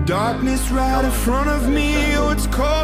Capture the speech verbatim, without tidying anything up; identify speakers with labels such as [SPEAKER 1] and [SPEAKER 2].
[SPEAKER 1] Darkness right in front of me, oh, it's cold.